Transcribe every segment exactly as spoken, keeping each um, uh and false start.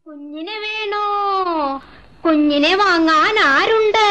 കുഞ്ഞിനെ വേണോ? കുഞ്ഞിനെ വാങ്ങാൻ ആരുണ്ട്?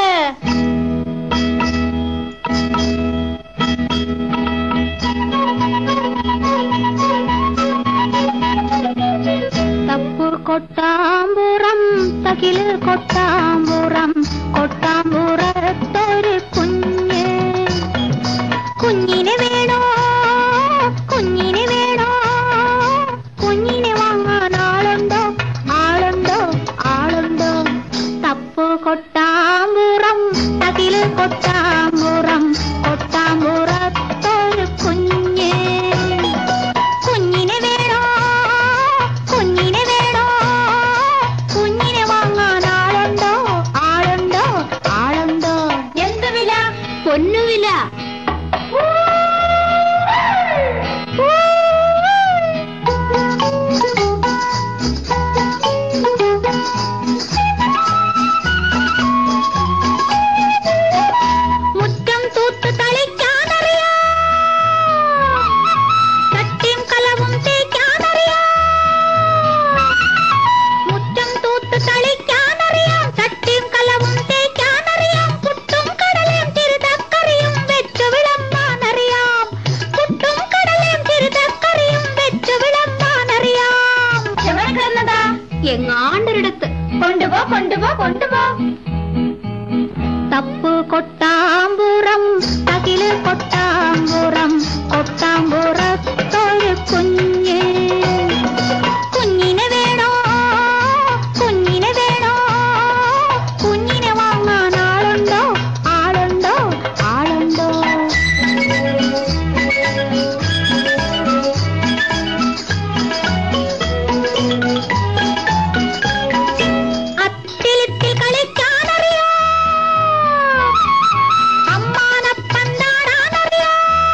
തപ്പു കൊട്ടാമ്പുറം തകില് കൊട്ടാമ്പുറം കൊട്ടാമ്പുറത്തൊരു കുഞ്ഞ്. കുഞ്ഞിനെ വേണോ? കുഞ്ഞിനെ വേണോ? കുഞ്ഞിനെ വാങ്ങാൻ ആളുണ്ടോ? ആളുണ്ടോ? ആളുണ്ടോ? തപ്പു കൊട്ടാമ്പുറം തകില് കൊട്ടാമ്പുറം കൊട്ടാമ്പുറത്തൊരു കുഞ്ഞ്. കുഞ്ഞിനെ വേണോ? കുഞ്ഞിനെ വേണോ? കുഞ്ഞിനെ വാങ്ങാൻ ആളുണ്ടോ? ആളുണ്ടോ? ആളുണ്ടോ? എന്ത് വില? പൊന്നുവില. മുറ്റം തൂത്ത് തളിക്കാനറിയാം, ചട്ടിയും കലവും തേക്കാനറിയാം. മുറ്റം തൂത്ത് തളിക്കാനറിയാം, ചട്ടിയും കലവും തേക്കാനറിയാം. പുട്ടും കടലയും തിരുതക്കറിയും വെച്ചു വിളമ്പാനറിയാം. പുട്ടും കടലയും തിരുതക്കറിയും വെച്ചു വിളമ്പാനറിയാം. എവിടെ കിടന്നതാ? എങ്ങാണ്ടൊരിടത്ത്. കൊണ്ടുപോ കൊണ്ടുപോ കൊണ്ടുപോ. തപ്പു കൊട്ടാമ്പുറം തകില് കൊട്ടാമ്പുറം കൊട്ടാമ്പുറത്തൊരു കുഞ്ഞ്. കുഞ്ഞിനെ വേണോ? കുഞ്ഞിനെ വേണോ? കുഞ്ഞിനെ വാങ്ങാൻ ആളുണ്ടോ? ആളുണ്ടോ? ആളുണ്ടോ? അത്തിലിത്തിൽ കളിക്കാനറിയാം, അമ്മാനപ്പന്താടാനറിയാം.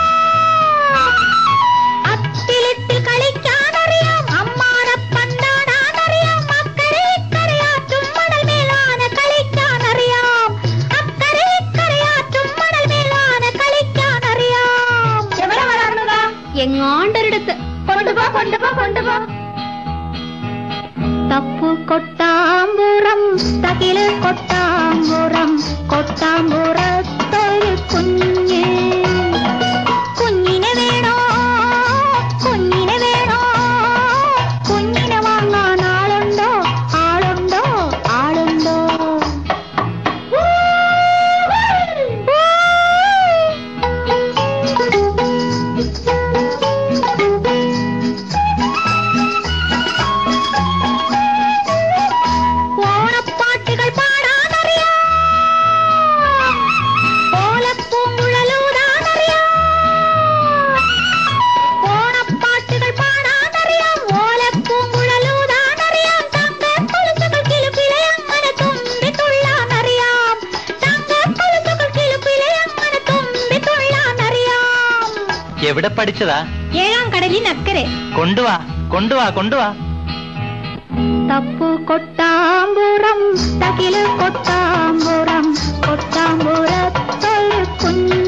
അത്തിലിത്തിൽ കളിക്കാനറിയാം, അമ്മാനപ്പന്താടാനറിയാം. അക്കരെ ഇക്കരയാറ്റും മണൽ മേലാന കളിക്കാനറിയാം. അക്കരെ ഇക്കരയാറ്റും മണൽ മേലാന കളിക്കാനറിയാം. എവിടെ വളർന്നതാ? എങ്ങാണ്ടൊരിടത്ത്. കൊണ്ടുപോ കൊണ്ടുപോ കൊണ്ടുപോ. തപ്പു കൊട്ടാമ്പുറം തകില് കൊട്ടാമ്പുറം കൊട്ടാമ്പുറത്തൊരു കുഞ്ഞ്. കുഞ്ഞിനെ വേണോ? കുഞ്ഞിനെ വേണോ? കുഞ്ഞിനെ വാങ്ങാൻ ആളുണ്ടോ? ആളുണ്ടോ? ആളുണ്ടോ? ഓണപ്പാട്ടുകൾ പാടാനറിയാം, ഓലപ്പൂങ്കുഴലൂതാനറിയാം. ഓണപ്പാട്ടുകൾ പാടാനറിയാം, ഓലപ്പൂങ്കുഴലൂതാനറിയാം. തങ്കക്കൊലുസുകൾ കിലുക്കിലെ അങ്ങനെ തുമ്പി തുള്ളാനറിയാം. തങ്കക്കൊലുസുകൾ കിലുക്കിലെ അങ്ങനെ തുമ്പി തുള്ളാനറിയാം. എവിടെ പഠിച്ചതാ? ഏഴാം കടലിനക്കരെ. കൊണ്ടുവാ കൊണ്ടുവാ കൊണ്ടുവാ. തപ്പു കൊട്ടാമ്പുറം തകില് കൊട്ടാമ്പുറം കൊട്ടാമ്പുറത്തൊരു കുഞ്ഞ്.